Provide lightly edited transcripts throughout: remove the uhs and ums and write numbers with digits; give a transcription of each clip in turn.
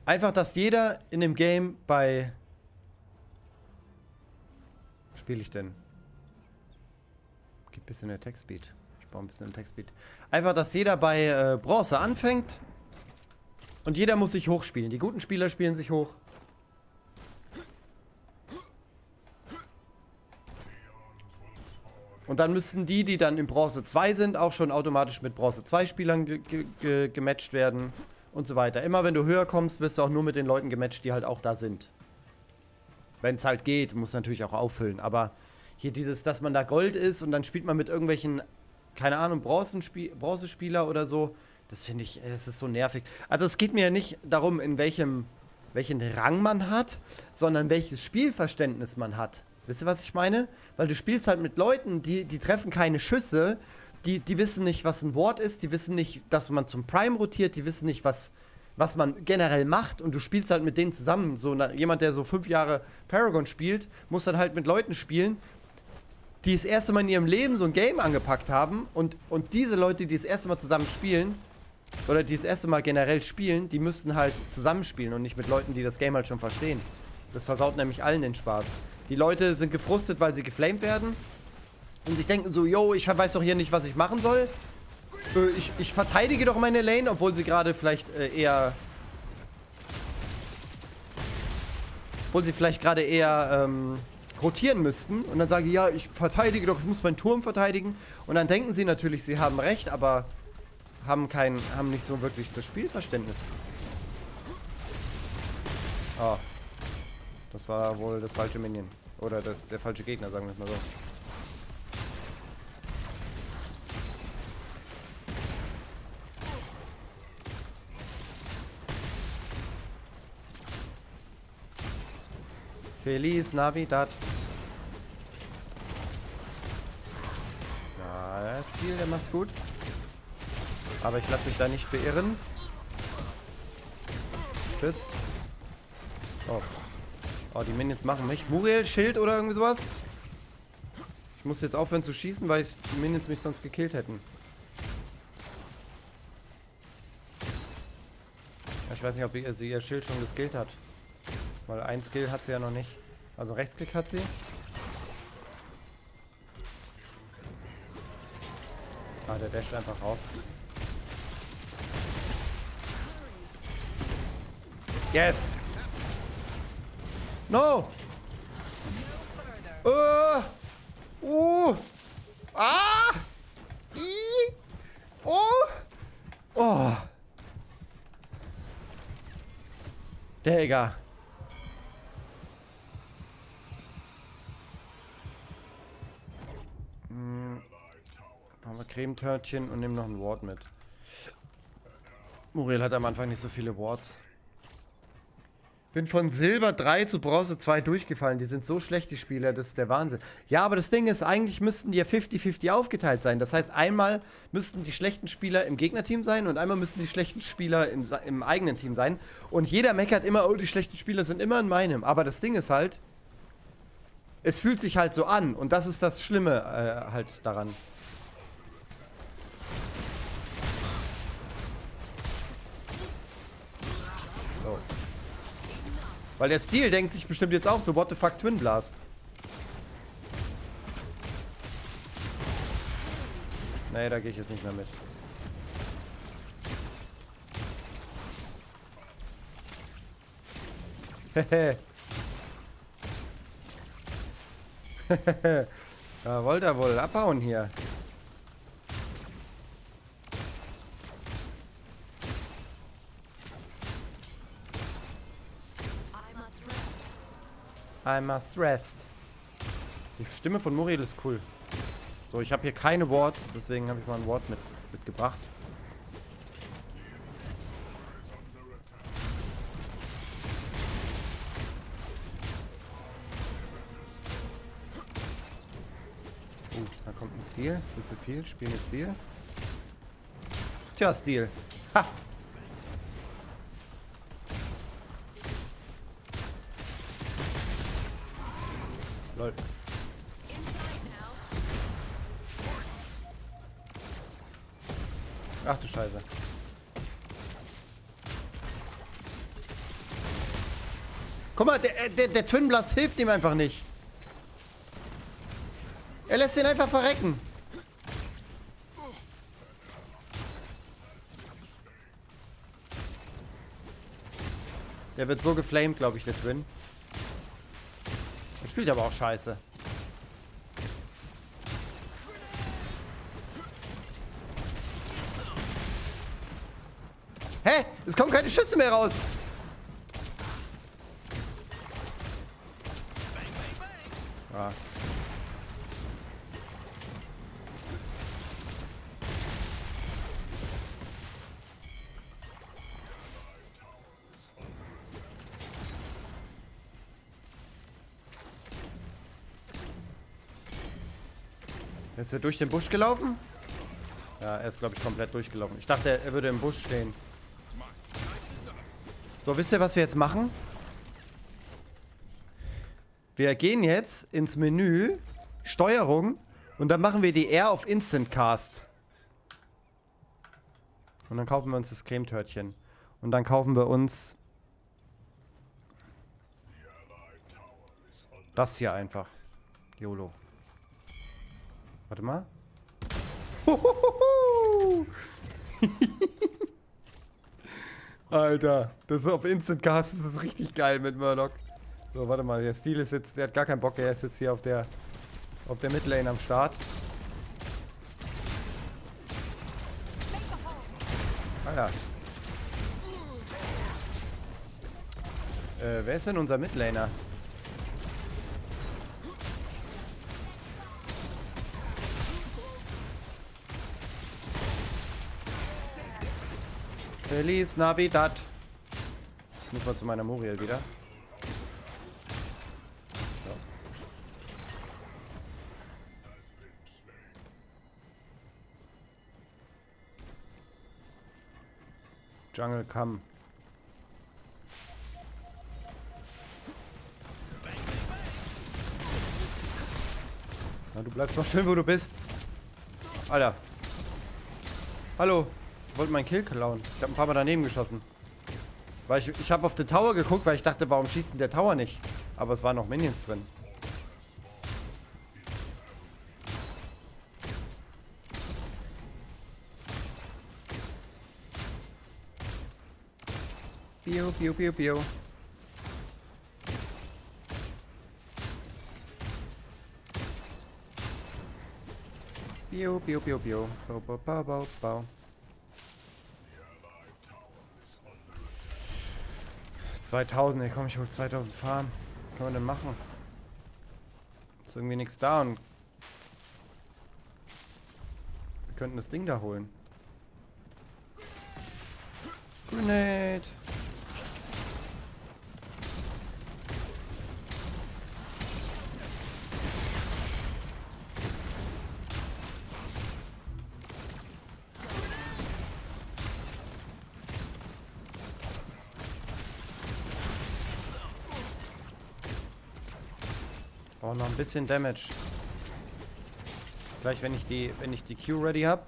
Einfach, dass jeder in dem Game bei... Was spiele ich denn? Gib ein bisschen Attack-Speed. Ich brauche ein bisschen Attack-Speed. Einfach, dass jeder bei Bronze anfängt. Und jeder muss sich hochspielen. Die guten Spieler spielen sich hoch. Und dann müssten die, die dann in Bronze 2 sind, auch schon automatisch mit Bronze 2 Spielern gematcht werden. Und so weiter. Immer wenn du höher kommst, wirst du auch nur mit den Leuten gematcht, die halt auch da sind. Wenn es halt geht, muss natürlich auch auffüllen. Aber hier dieses, dass man da Gold ist und dann spielt man mit irgendwelchen, keine Ahnung, Bronzespieler oder so. Das finde ich, das ist so nervig. Also es geht mir ja nicht darum, welchen Rang man hat, sondern welches Spielverständnis man hat. Wisst ihr, was ich meine? Weil du spielst halt mit Leuten, die treffen keine Schüsse, die wissen nicht, was ein Ward ist, die wissen nicht, dass man zum Prime rotiert, die wissen nicht, was man generell macht und du spielst halt mit denen zusammen. So jemand, der so 5 Jahre Paragon spielt, muss dann halt mit Leuten spielen, die das erste Mal in ihrem Leben so ein Game angepackt haben und diese Leute, die das erste Mal zusammen spielen oder die das erste Mal generell spielen, die müssten halt zusammenspielen und nicht mit Leuten, die das Game halt schon verstehen. Das versaut nämlich allen den Spaß. Die Leute sind gefrustet, weil sie geflamed werden und sich denken so, yo, ich weiß doch hier nicht, was ich machen soll. Ich verteidige doch meine Lane, obwohl sie gerade vielleicht rotieren müssten. Und dann sage ich, ja, ich verteidige doch, ich muss meinen Turm verteidigen. Und dann denken sie natürlich, sie haben recht, aber haben nicht so wirklich das Spielverständnis. Oh. Das war wohl das falsche Minion. Oder der falsche Gegner, sagen wir es mal so. Feliz Navidad. Ja, der Stil, der macht's gut. Aber ich lasse mich da nicht beirren. Tschüss. Oh. Oh, die Minions machen mich. Muriel, Schild oder irgendwie sowas? Ich muss jetzt aufhören zu schießen, weil die Minions mich sonst gekillt hätten. Ich weiß nicht, ob sie ihr Schild schon geskillt hat. Weil ein Skill hat sie ja noch nicht. Also Rechtsklick hat sie. Ah, der dasht einfach raus. Yes! No! Ah! I! Oh! Oh! Digga. Machen wir Cremetörtchen und nehmen noch ein Ward mit. Muriel hat am Anfang nicht so viele Wards. Bin von Silber 3 zu Bronze 2 durchgefallen. Die sind so schlecht, die Spieler. Das ist der Wahnsinn. Ja, aber das Ding ist, eigentlich müssten die ja 50-50 aufgeteilt sein. Das heißt, einmal müssten die schlechten Spieler im Gegnerteam sein und einmal müssten die schlechten Spieler im eigenen Team sein. Und jeder meckert immer, oh, die schlechten Spieler sind immer in meinem. Aber das Ding ist halt, es fühlt sich halt so an. Und das ist das Schlimme halt daran. So. Weil der Stil denkt sich bestimmt jetzt auch so, what the fuck, Twin Blast. Nee, da gehe ich jetzt nicht mehr mit. Hehe. Da wollte er wohl abhauen hier. I must rest. Die Stimme von Muriel ist cool. So, ich habe hier keine Wards, deswegen habe ich mal ein Ward mitgebracht. Da kommt ein Stil. Viel zu viel. Spiel mit Stil. Tja, Stil. Ha! Lol. Ach du Scheiße. Guck mal, der Twin Blast hilft ihm einfach nicht. Er lässt ihn einfach verrecken. Der wird so geflamed, glaube ich, der Twin. Der spielt aber auch scheiße. Hä? Es kommen keine Schüsse mehr raus. Ah. Ist er durch den Busch gelaufen? Ja, er ist, glaube ich, komplett durchgelaufen. Ich dachte, er würde im Busch stehen. So, wisst ihr, was wir jetzt machen? Wir gehen jetzt ins Menü, Steuerung, und dann machen wir die R auf Instant Cast. Und dann kaufen wir uns das Cremetörtchen. Und dann kaufen wir uns das hier einfach. YOLO. Warte mal. Alter, das ist auf Instant Cast, das ist richtig geil mit Murloc. So, warte mal, der Steel ist jetzt, der hat gar keinen Bock, er ist jetzt hier auf der Midlane am Start. Ah ja. Wer ist denn unser Midlaner? Feliz Navidad. Ich muss mal zu meiner Muriel wieder. So. Jungle Come. Na, du bleibst mal schön, wo du bist. Alter. Hallo. Ich wollte meinen Kill klauen. Ich habe ein paar Mal daneben geschossen. Weil ich habe auf den Tower geguckt, weil ich dachte, warum schießt denn der Tower nicht? Aber es waren noch Minions drin. Bio, bio, bio, bio. Bio, bio, bio, bio. Bau, bau, bau, bau, bau. 2000, ey, komm, ich hol 2000 Farm. Was kann man denn machen? Ist irgendwie nichts da und wir könnten das Ding da holen. Grenade. Oh, noch ein bisschen Damage. Gleich, wenn ich die Q ready habe.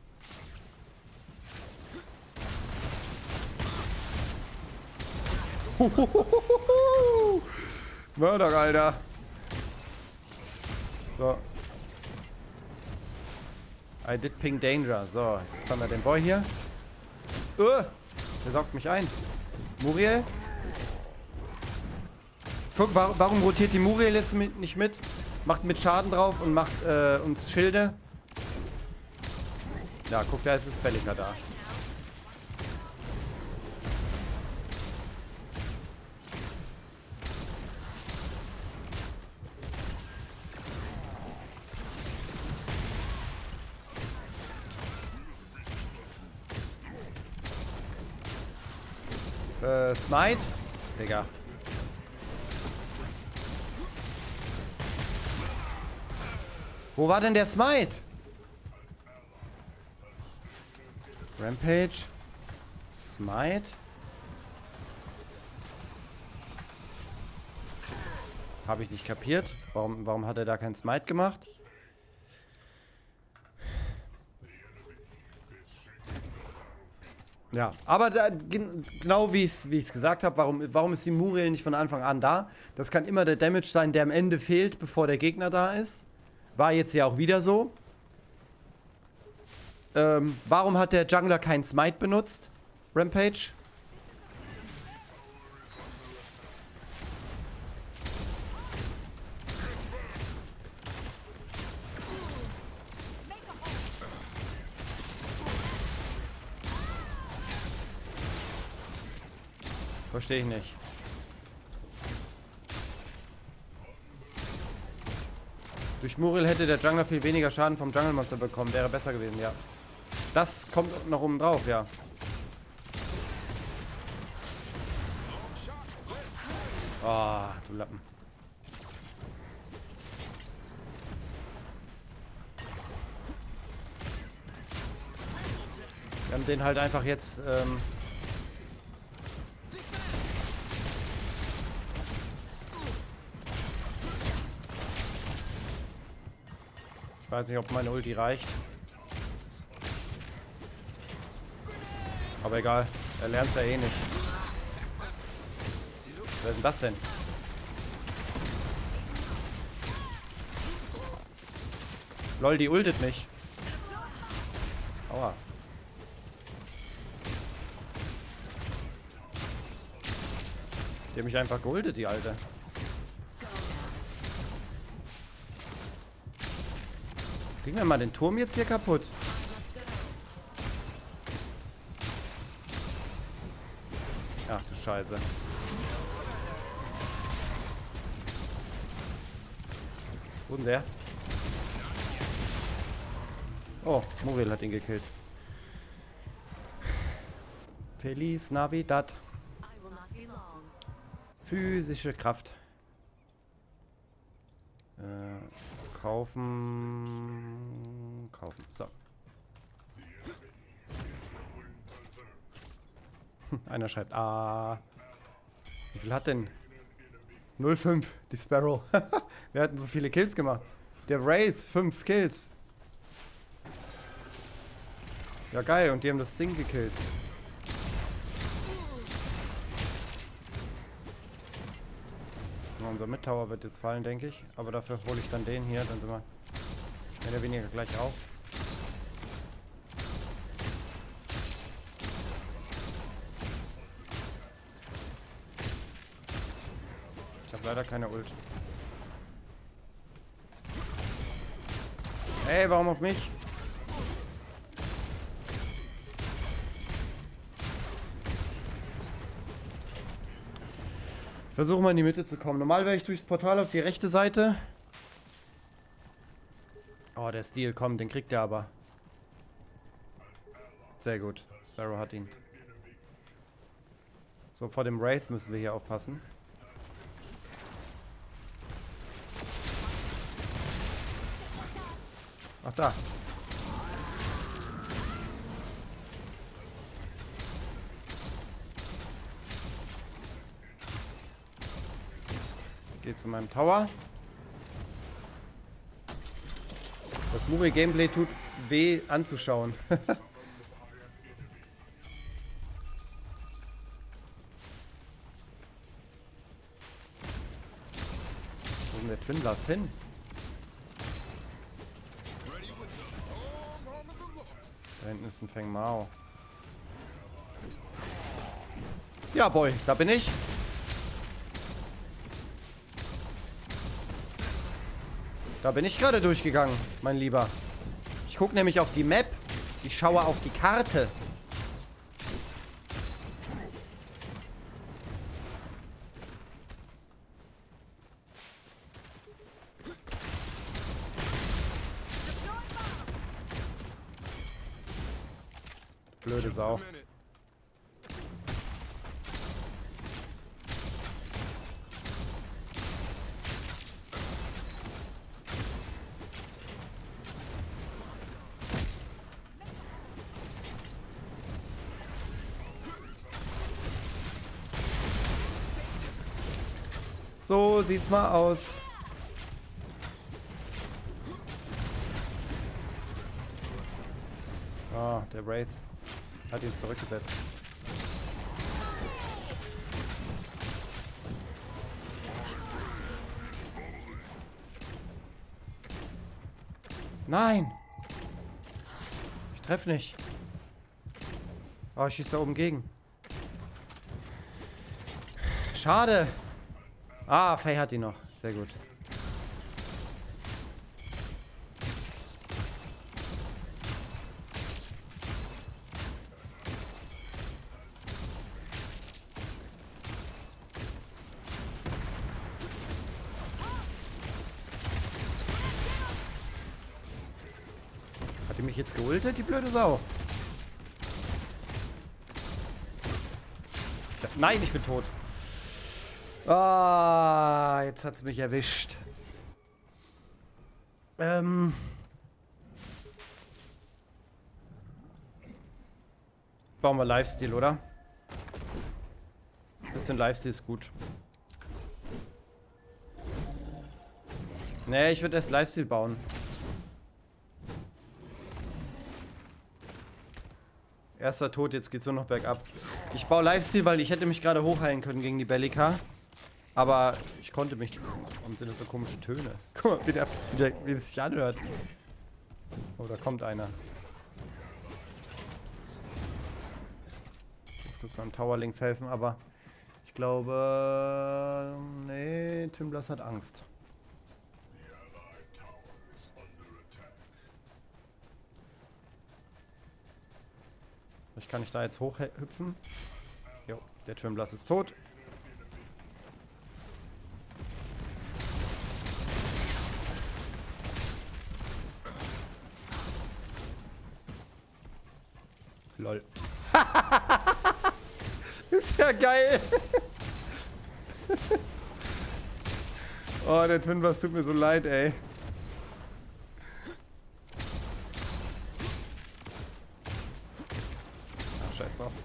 Mörder, Alter. So. I did ping danger. So, jetzt haben wir den Boy hier. Der saugt mich ein. Muriel. Guck, warum rotiert die Muriel jetzt nicht mit? Macht mit Schaden drauf und macht uns Schilde. Ja, guck, da ist das Bellica da. Smite? Digga. Wo war denn der Smite? Rampage. Smite. Habe ich nicht kapiert. Warum hat er da keinen Smite gemacht? Ja, aber genau wie ich es gesagt habe, warum ist die Muriel nicht von Anfang an da? Das kann immer der Damage sein, der am Ende fehlt, bevor der Gegner da ist. War jetzt ja auch wieder so. Warum hat der Jungler keinen Smite benutzt? Rampage? Verstehe ich nicht. Durch Muriel hätte der Jungler viel weniger Schaden vom Jungle-Monster bekommen. Wäre besser gewesen, ja. Das kommt noch oben drauf, ja. Oh, du Lappen. Wir haben den halt einfach jetzt, ich weiß nicht, ob meine Ulti reicht. Aber egal, er lernt es ja eh nicht. Wer ist denn das denn? Lol, die ultet mich. Aua. Die hat mich einfach geultet, die Alte. Kriegen wir mal den Turm jetzt hier kaputt? Ach du Scheiße. Wo denn der? Oh, Muriel hat ihn gekillt. Feliz Navidad. Physische Kraft. Kaufen. Kaufen. So. Einer schreibt, wie viel hat denn? 0,5, die Sparrow. Wir hatten so viele Kills gemacht. Der Wraith, 5 Kills. Ja geil, und die haben das Ding gekillt. Unser Mid-Tower wird jetzt fallen, denke ich. Aber dafür hole ich dann den hier, dann sind wir mehr oder weniger gleich auf. Ich habe leider keine Ult. Ey, warum auf mich? Ich versuche mal in die Mitte zu kommen. Normal wäre ich durchs Portal auf die rechte Seite. Oh, der Steel, komm, den kriegt er aber. Sehr gut. Sparrow hat ihn. So, vor dem Wraith müssen wir hier aufpassen. Ach, da. Geh zu meinem Tower. Das Muri-Gameplay tut weh anzuschauen. Wo ist denn der Twin Blast hin? Da hinten ist ein Feng Mao. Ja, Boy, da bin ich. Da bin ich gerade durchgegangen, mein Lieber. Ich gucke nämlich auf die Map. Ich schaue auf die Karte. Blöde Sau. So sieht's mal aus. Ah, der Wraith Hat ihn zurückgesetzt. Nein! Ich treffe nicht. Oh, ich schieße da oben gegen. Schade. Ah, Faye hat ihn noch. Sehr gut. Hat die mich jetzt geultet, die blöde Sau? Nein, ich bin tot. Ah, jetzt hat's mich erwischt. Bauen wir Lifesteal, oder? Ein bisschen Lifesteal ist gut. Nee, ich würde erst Lifesteal bauen. Erster Tod, jetzt geht's nur noch bergab. Ich baue Lifesteal, weil ich hätte mich gerade hochheilen können gegen die Bellica. Aber ich konnte mich... Warum sind das so komische Töne? Guck mal, wie das sich anhört. Oh, da kommt einer. Ich muss kurz beim Tower links helfen, aber... Ich glaube... Nee, Twimblas hat Angst. Vielleicht kann ich da jetzt hochhüpfen. Jo, der Twimblas ist tot. Lol. Ist ja geil. Oh, der Twimblas tut mir so leid, ey. Ach, scheiß drauf.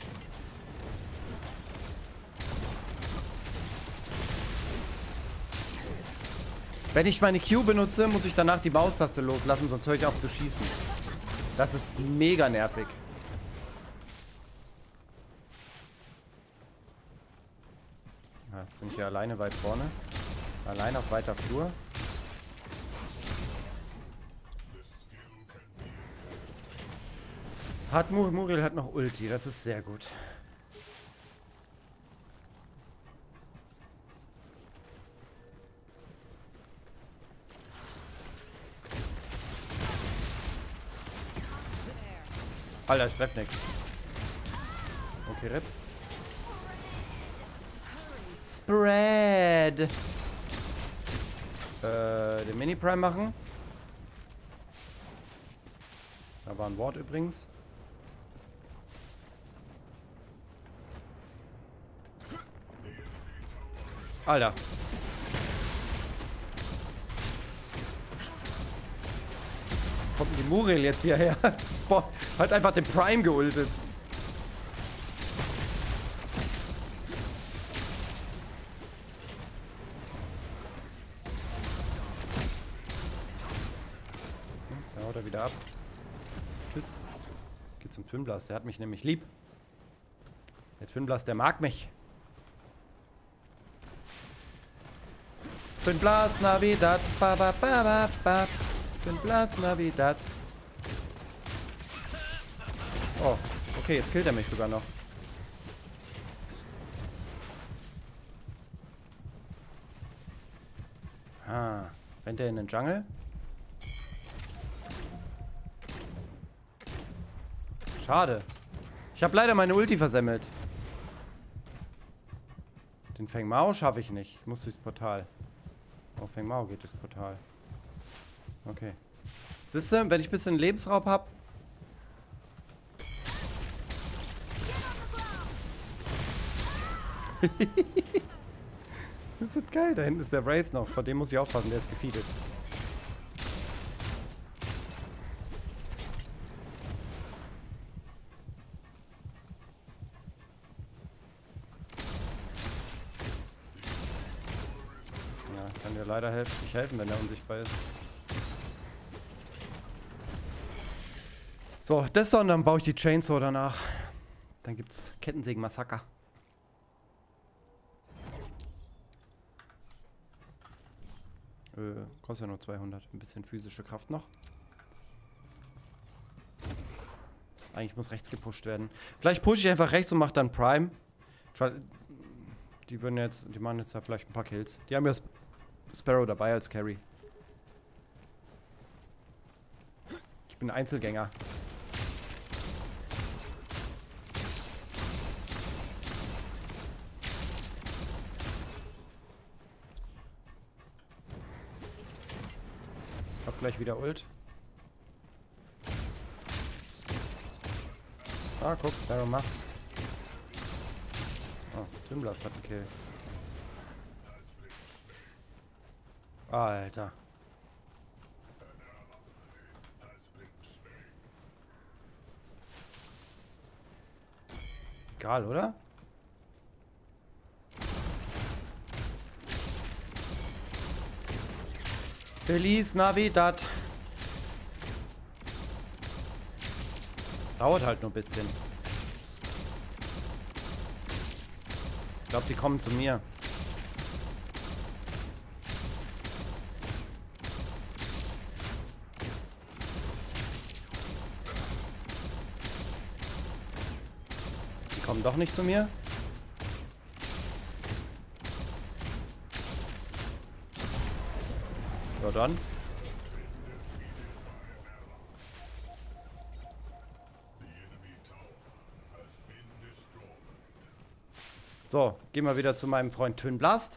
Wenn ich meine Q benutze, muss ich danach die Maustaste loslassen, sonst höre ich auf zu schießen. Das ist mega nervig. Ja, jetzt bin ich hier alleine weit vorne. Allein auf weiter Flur. Muriel hat noch Ulti, das ist sehr gut. Alter, ich treff nix. Okay, RIP. Spread. Den Mini-Prime machen. Da war ein Ward übrigens. Alter. Kommt die Muriel jetzt hierher? Hat einfach den Prime geultet. Da haut er wieder ab. Tschüss. Geht zum Twinblast. Der hat mich nämlich lieb. Der Twinblast, der mag mich. Twinblast Navidad. Ba ba ba ba ba. Twinblast Navidad. Oh, okay, jetzt killt er mich sogar noch. Ah, rennt er in den Jungle? Schade. Ich habe leider meine Ulti versemmelt. Den Feng Mao schaffe ich nicht. Ich muss durchs Portal. Oh, Feng Mao geht durchs Portal. Okay. Siehst du, wenn ich ein bisschen Lebensraub habe. Das ist geil. Da hinten ist der Wraith noch. Vor dem muss ich aufpassen. Der ist gefeedet. Ja, kann dir leider nicht helfen, wenn er unsichtbar ist. So, das und dann baue ich die Chainsaw danach. Dann gibt's Kettensägen-Massaker. Kostet ja nur 200. Ein bisschen physische Kraft noch. Eigentlich muss rechts gepusht werden. Vielleicht pushe ich einfach rechts und mache dann Prime. Die machen jetzt ja vielleicht ein paar Kills. Die haben ja Sparrow dabei als Carry. Ich bin Einzelgänger. Ich hab gleich wieder Ult. Ah, guck, Sparrow macht's. Oh, Twin Blast hat einen Kill. Alter. Egal, oder? Feliz Navidad. Dauert halt nur ein bisschen. Ich glaube, die kommen zu mir. Die kommen doch nicht zu mir. Ja, dann. So, gehen wir wieder zu meinem Freund Twin Blast.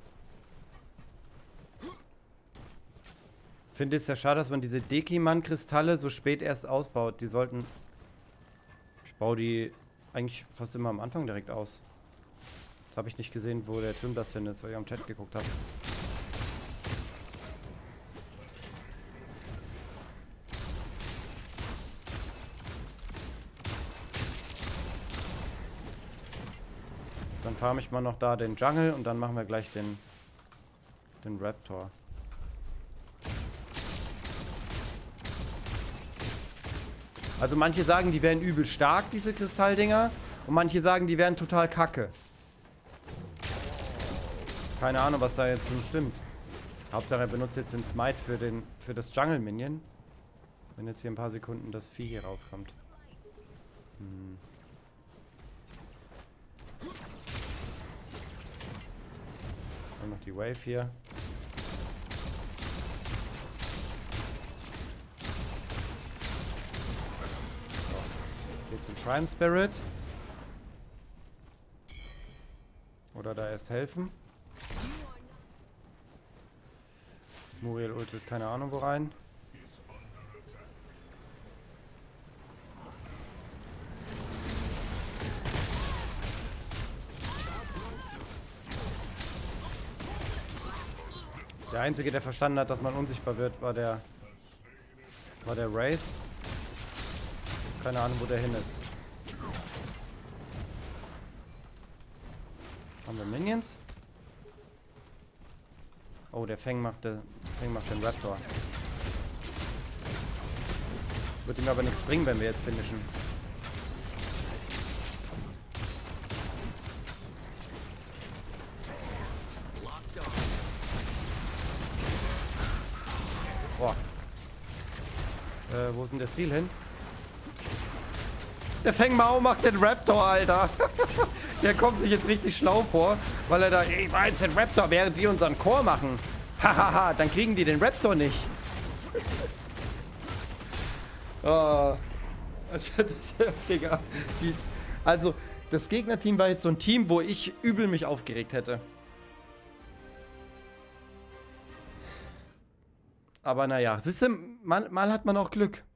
Finde es ja schade, dass man diese Dekiman-Kristalle so spät erst ausbaut. Die sollten... Ich baue die eigentlich fast immer am Anfang direkt aus. Jetzt habe ich nicht gesehen, wo der Twin Blast hin ist, weil ich am Chat geguckt habe. Dann farme ich mal noch da den Jungle und dann machen wir gleich den Raptor. Also manche sagen, die wären übel stark, diese Kristalldinger. Und manche sagen, die wären total kacke. Keine Ahnung, was da jetzt so stimmt. Hauptsache er benutzt jetzt den Smite für das Jungle Minion. Wenn jetzt hier ein paar Sekunden das Vieh hier rauskommt. Dann noch die Wave hier. So. Jetzt ein Prime Spirit. Oder da erst helfen. Muriel ultet keine Ahnung wo rein. Der Einzige, der verstanden hat, dass man unsichtbar wird, war der Wraith. Keine Ahnung, wo der hin ist. Haben wir Minions? Oh, der Feng macht den Raptor. Wird ihm aber nichts bringen, wenn wir jetzt finishen. Boah. Wo ist denn der Ziel hin? Der Feng Mao macht den Raptor, Alter. Der kommt sich jetzt richtig schlau vor, weil er da, ich war jetzt den Raptor, während die unseren Core machen. Hahaha, dann kriegen die den Raptor nicht. Oh. Digga. Also, das Gegnerteam war jetzt so ein Team, wo ich übel mich aufgeregt hätte. Aber naja, siehst du, mal hat man auch Glück.